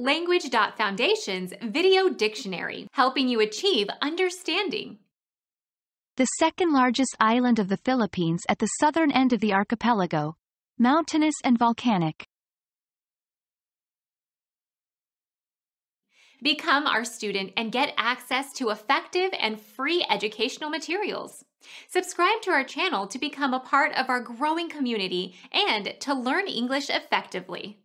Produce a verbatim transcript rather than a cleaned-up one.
Language Foundation's Video Dictionary, helping you achieve understanding. The second largest island of the Philippines at the southern end of the archipelago, mountainous and volcanic. Become our student and get access to effective and free educational materials. Subscribe to our channel to become a part of our growing community and to learn English effectively.